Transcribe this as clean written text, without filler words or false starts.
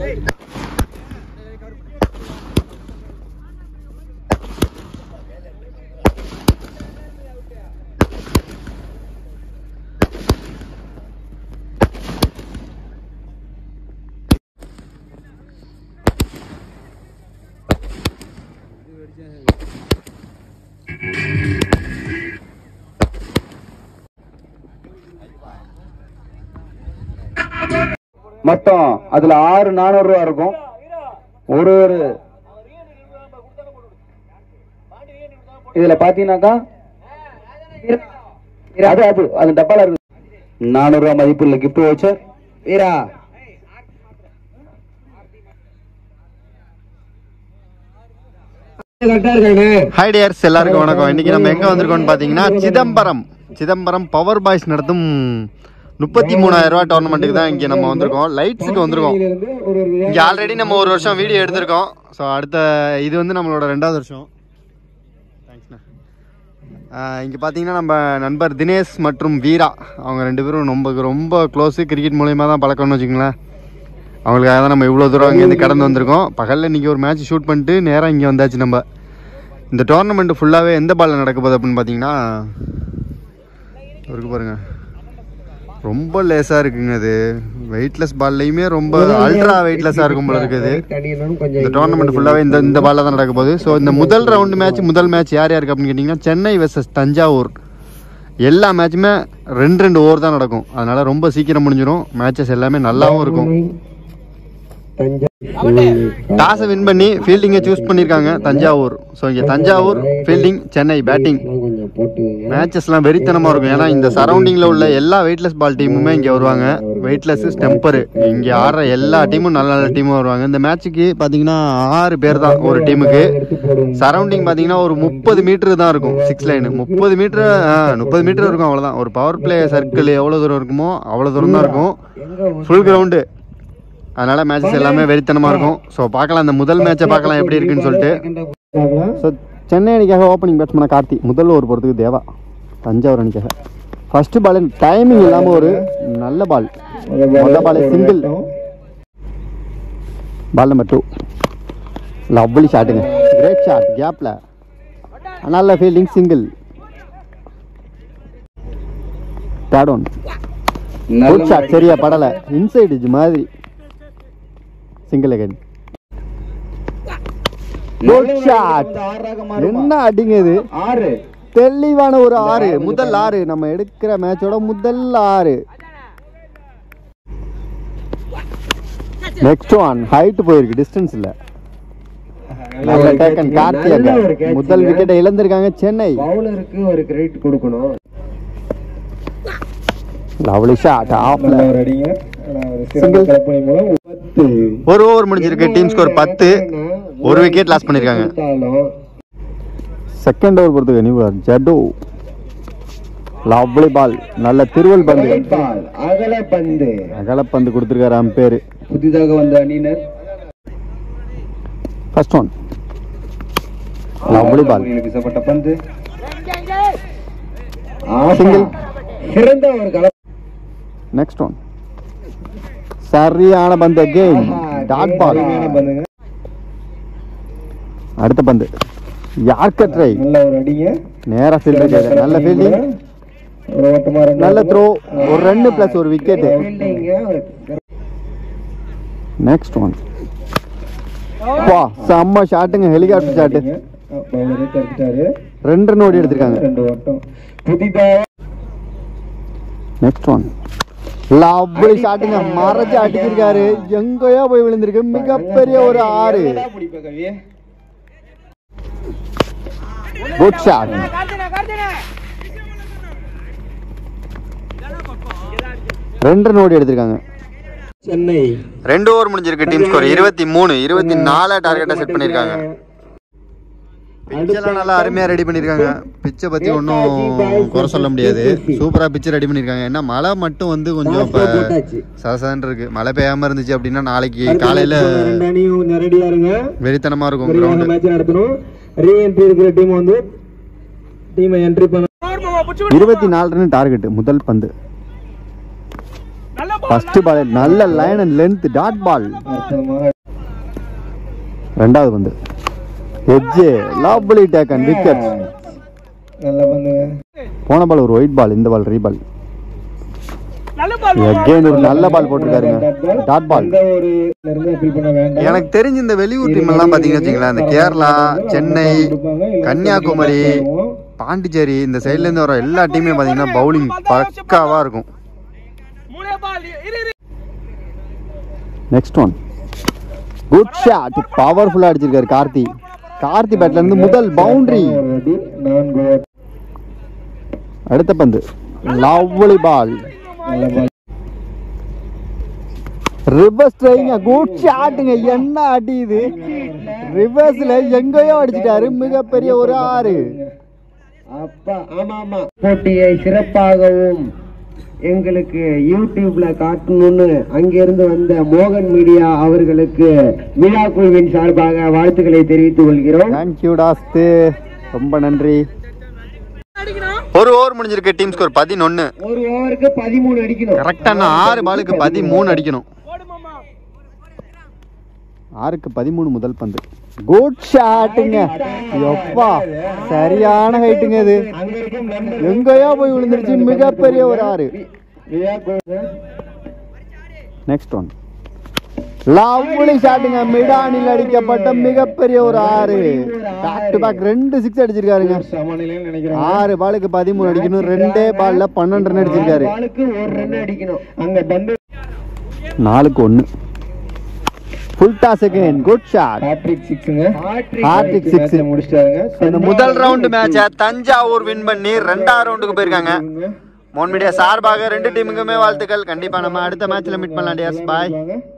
மொத்தம் அதுல 6,400 ரூபா இருக்கும். ஒரு இதுல பாத்தீங்கன்னாக்கா அது டப்பால இருக்கு. 400 ரூபா மதிப்புள்ள gift voucher. Veera hi dears, எல்லாருக்கும் வணக்கம். இன்னைக்கு நம்ம எங்க வந்திருக்கோம்னு பாத்தீங்கன்னா சிதம்பரம் பவர் பாய்ஸ் நடத்தும் 33,000 ரூபா டோர்னமெண்ட்டுக்கு தான் இங்கே நம்ம வந்திருக்கோம். லைட்ஸுக்கு வந்திருக்கோம். இங்கே ஆல்ரெடி நம்ம ஒரு வருஷம் வீடியோ எடுத்திருக்கோம். ஸோ அடுத்த இது வந்து நம்மளோட 2வது வருஷம். தேங்க்ஸ்ண்ணா. இங்கே பார்த்தீங்கன்னா நம்ம நண்பர் தினேஷ் மற்றும் வீரா, அவங்க 2 பேரும் ரொம்ப க்ளோஸு. கிரிக்கெட் மூலியமாக தான் பழக்கம்னு வச்சுக்கோங்களேன். அவங்களுக்காக தான் நம்ம இவ்வளோ தூரம் இங்கேருந்து கடந்து வந்திருக்கோம். பகலில் இன்றைக்கி ஒரு மேட்ச் ஷூட் பண்ணிட்டு நேராக இங்கே வந்தாச்சு. நம்ம இந்த டோர்னமெண்ட்டு ஃபுல்லாகவே எந்த பாலில் நடக்க போகுது அப்படின்னு பார்த்தீங்கன்னா இருக்கு பாருங்கள், ரொம்ப லேஸாக இருக்குங்க. அது வெயிட்லெஸ் பால்லையுமே ரொம்ப அல்ட்ரா வெயிட்லெஸ்ஸாக இருக்கும் போல இருக்குது. இந்த டோர்னமெண்ட் ஃபுல்லாகவே இந்த பாலில் தான் நடக்க போகுது. ஸோ இந்த முதல் மேட்ச் யார் யாருக்கு அப்படின்னு கேட்டிங்கன்னா சென்னை வெர்சஸ் தஞ்சாவூர். எல்லா மேட்சுமே 2 ஓவர் தான் நடக்கும். அதனால் ரொம்ப சீக்கிரம் முடிஞ்சிடும். மேட்சஸ் எல்லாமே நல்லாவும் இருக்கும். டாஸை வின் பண்ணி ஃபீல்டிங்கை சூஸ் பண்ணியிருக்காங்க தஞ்சாவூர். ஸோ இங்கே தஞ்சாவூர் ஃபீல்டிங், சென்னை பேட்டிங். மேட்சஸ்லாம் வெறித்தனமாக இருக்கும். ஏன்னா இந்த சரௌண்டிங்கில் உள்ள எல்லா வெயிட்லெஸ் பால் டீமுமே இங்கே வருவாங்க. வெயிட்லெஸ் ஸ்டெம்பரு இங்கே ஆடுற எல்லா டீமும் நல்ல டீமும் வருவாங்க. இந்த மேட்சுக்கு பார்த்தீங்கன்னா 6 பேர் தான் ஒரு டீமுக்கு. சரௌண்டிங் பார்த்தீங்கன்னா ஒரு 30 மீட்டரு தான் இருக்கும். 6 லைனு 30 மீட்டர் இருக்கும். அவ்வளோதான். ஒரு பவர் பிளே சர்க்கிள் எவ்வளோ தூரம் இருக்குமோ அவ்வளோ தூரம் தான் இருக்கும். Full ground. அதனால் மேட்சஸ் எல்லாமே வெறித்தனமாக இருக்கும். ஸோ பார்க்கலாம், அந்த முதல் மேட்சை பார்க்கலாம் எப்படி இருக்குன்னு சொல்லிட்டு. ஸோ சென்னை அணிக்காக ஓப்பனிங் பேட்ஸ்மேன் கார்த்தி, முதல் ஓவர் போகிறதுக்கு தேவா. தஞ்சாவூர் அணிக்காக ஃபர்ஸ்ட் பால் டைமிங் இல்லாமல் ஒரு நல்ல பால். முதல் ball single. Ball number 2 lovely ஷாட்டுங்க. கிரேட் ஷாட், கேப்பில் நல்ல fielding, single. Third one good shot, சரியா படலை, இன்சைட் இது மாதிரி, சிங்கிள் அகைன். Good shot. என்ன அடிங்க இது, தெளிவான ஒரு 6, முதல் 6 நம்ம எடுக்கிற மேட்சோட முதல் 6. நெக்ஸ்ட் ஒன் ஹைட் போயிருக்கு, டிஸ்டன்ஸ் இல்ல. நல்ல டேக்கன் கார்த்தியாக. முதல் விக்கெட்டை இழந்திருக்காங்க சென்னை. பவுலருக்கு ஒரு கிரெடிட் கொடுக்கணும். லவ்லி ஷாட், ஆஃப்ல. ஒரு ஓவர் முடிஞ்சிருக்கு. Team score 10. ஒரு விக்கெட் லாஸ் பண்ணிருக்காங்க. செகண்ட் ஓவர் பொறுத்துக்க நியூவர் ஜடோ. லவ்லி பால், நல்ல திருவல் பந்து, அகலப்பந்து கொடுத்திருக்காரு அம்பேர். புதிதாக வந்த அணியினர். ஃபர்ஸ்ட் ஒன் லவ்லி பால், வீசப்பட்ட பந்து, சிங்கிள். சிறந்த ஒரு கல. நெக்ஸ்ட் ஒன் சரியான பந்து, அகைன் டாட் பால். அடுத்த பந்து யார்க்கர் ட்ரை, நல்ல ஒரு அடிங்க, நேரா ஃபீல்டிங், நல்ல ஃபீல்டிங், நல்ல த்ரோ, ஒரு ரன் பிளஸ் ஒரு விக்கெட். நெக்ஸ்ட் ஒன் வா, செம்ம ஷாட்டுங்க, ஹெலிகாப்டர் ஷாட்டு. 2 ரன் ஓடி எடுத்திருக்காங்க. நெக்ஸ்ட் ஒன் லவ்லி ஷாட்டுங்க, மறைச்சு அடிச்சிருக்காரு, எங்கேயோ போய் விழுந்திருக்கு, மிகப்பெரிய ஒரு 6. Good shot. ரெண்டு ரன் ஓடி எடுத்திருக்காங்க. சென்னை 2 ஓவர் முடிஞ்சிருக்கு. Team score 23. 24 டார்கெட்டை செட் பண்ணியிருக்காங்க. பிச்செல்லாம் நல்லா அருமையாக ரெடி பண்ணியிருக்காங்க. பிச்சை பற்றி ஒன்றும் குறை சொல்ல முடியாது. சூப்பராக பிச்சை ரெடி பண்ணியிருக்காங்க. ஏன்னா மழை மட்டும் வந்து கொஞ்சம் இப்போ சசன்னு இருக்கு. மழை பெய்யாமல் இருந்துச்சு அப்படின்னா நாளைக்கு காலையில் வெறித்தனமாக இருக்கும் கிரவுண்டு. 24 run target. முதல் பந்து ஃபர்ஸ்ட் பால் நல்ல line and length dot ball. அற்புதமாக ரெண்டாவது பந்து edge lovely take and wicket. நல்ல பந்து. போன பால் ஒரு ஒயிட் பால், இந்த பால் ரீபால். அகைன் ஒரு நல்ல பால் போட்டிருக்காருங்க டாட் பால். ஒரு இருந்து ஃபீல் பண்ண வேண்டாம். எனக்கு தெரிஞ்ச இந்த வெளியூர் டீம் எல்லாம் பாத்தீங்கன்னு வச்சுங்களேன், இந்த கேரளா, சென்னை, கன்னியாகுமரி, பாண்டிச்சேரி இந்த சைட்ல இருந்து வர எல்லா டீமே பாத்தீங்கன்னா பவுலிங் பக்காவா இருக்கும். நெக்ஸ்ட் ஒன் குட் ஷாட், பவர்ஃபுல்லா அடிச்சிருக்காரு கார்த்தி. கார்த்தி பேட்ல இருந்து முதல் பவுண்டரி. அடுத்த பந்து லவ்லி பால். ரிவர்ஸ் ட்ரைங்க, குட் ஷாட்டுங்க. என்ன அடி இது, ரிவர்ஸ்ல எங்கேயோ அடிச்சிட்டாரு. மிகப்பெரிய ஒரு 6. அப்பா ஆமா ஆமா. போட்டியை சிறப்பாகவும் எங்களுக்கு யூடியூப்ல காட்டணும்னு அங்கிருந்து வந்த மோகன் மீடியா அவர்களுக்கு மீடியா குழுவின் சார்பாக வாழ்த்துக்களை தெரிவித்துக் கொள்கிறோம். தேங்க்யூ டாஸ்து, ரொம்ப நன்றி. ஒரு ஓவர் முடிஞ்சிருக்கு. Team score 11. ஒரு ஓவருக்கு 13 அடிக்கணும். கரெக்டான 6 பாலுக்கு 13 அடிக்கணும். 6க்கு 13 முதல் பந்து. குட் ஷாட்டுங்க. எப்பா சரியான ஹைட்டுங்க இது, எங்கேயோ போய் விழுந்துருச்சு. மிகப்பெரிய ஒரு 6. நெக்ஸ்ட் ஒன் லவ்லி ஷாட்டுங்க. மிடானில் அடிக்கப்பட்ட மிகப்பெரிய ஒரு 6. Back to back 2 6 அடிச்சிருக்காருங்க. 6 பாலுக்கு 13 அடிக்கணும். 2 பால்ல 12 ரன் அடிச்சிருக்காரு. 4க்கு 1 full toss again. Good shot. Hattrick 6 முடிச்சிட்டாங்க. முதல் ரவுண்ட் மேட்சை தஞ்சாவூர் வின் பண்ணி 2ஆவது ரவுண்டுக்கு போயிருக்காங்க. மோன் மீடியா சார்பாக 2 டீமுக்குமே வாழ்த்துக்கள். கண்டிப்பா நம்ம அடுத்த மேட்ச்ல மீட் பண்ணலாம். பாய்.